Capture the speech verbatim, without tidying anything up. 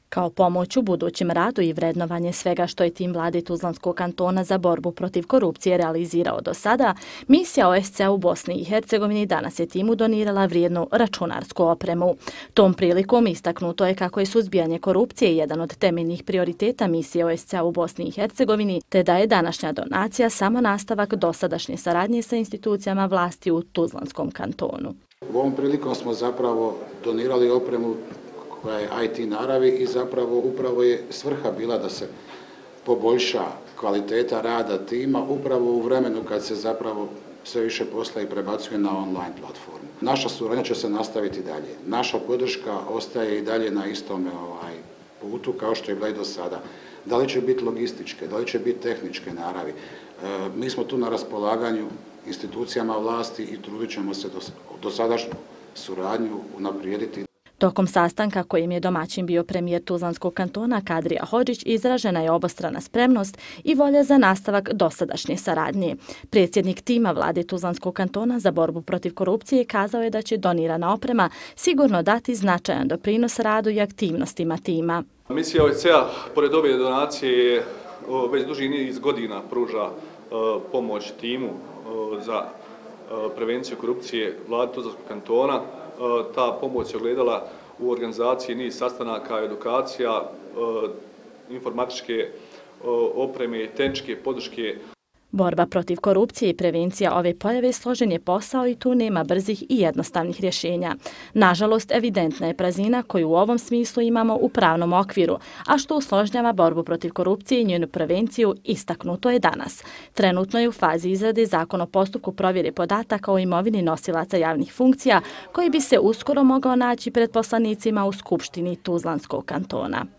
Kao pomoć u budućem radu i vrednovanje svega što je tim vlade Tuzlanskog kantona za borbu protiv korupcije realizirao do sada, misija O S C-a u Bosni i Hercegovini danas je timu donirala vrijednu računarsku opremu. Tom prilikom istaknuto je kako je suzbijanje korupcije jedan od temeljnih prioriteta misije O S C-a u Bosni i Hercegovini, te da je današnja donacija samo nastavak dosadašnje saradnje sa institucijama vlasti u Tuzlanskom kantonu. Ovom prilikom smo zapravo donirali opremu koja je I T naravi i zapravo upravo je svrha bila da se poboljša kvaliteta rada tima upravo u vremenu kad se zapravo sve više posla i prebacuje na online platformu. Naša suradnja će se nastaviti dalje. Naša podrška ostaje i dalje na istom ovaj, putu kao što je bila i do sada. Da li će biti logističke, da li će biti tehničke naravi. E, mi smo tu na raspolaganju institucijama vlasti i trudit ćemo se do, dosadašnju suradnju unaprijediti. Tokom sastanka kojim je domaćin bio premijer Tuzlanskog kantona Kadrija Hodžić, izražena je obostrana spremnost i volja za nastavak dosadašnje saradnje. Predsjednik tima vlade Tuzlanskog kantona za borbu protiv korupcije kazao je da će donirana oprema sigurno dati značajan doprinos radu i aktivnostima tima. Misija O S C-a, pored ove donacije, već duži niz godina pruža pomoć timu za prevenciju korupcije vlade Tuzlanskog kantona. Ta pomoć se ogledala u organizaciji niz sastanaka, edukacija, informatičke opreme, tehničke podrške. Borba protiv korupcije i prevencija ove pojave složen je posao i tu nema brzih i jednostavnih rješenja. Nažalost, evidentna je praznina koju u ovom smislu imamo u pravnom okviru, a što usložnjava borbu protiv korupcije i njenu prevenciju istaknuto je danas. Trenutno je u fazi izrade zakon o postupku provjere podataka o imovini nosilaca javnih funkcija, koji bi se uskoro mogao naći pred poslanicima u Skupštini Tuzlanskog kantona.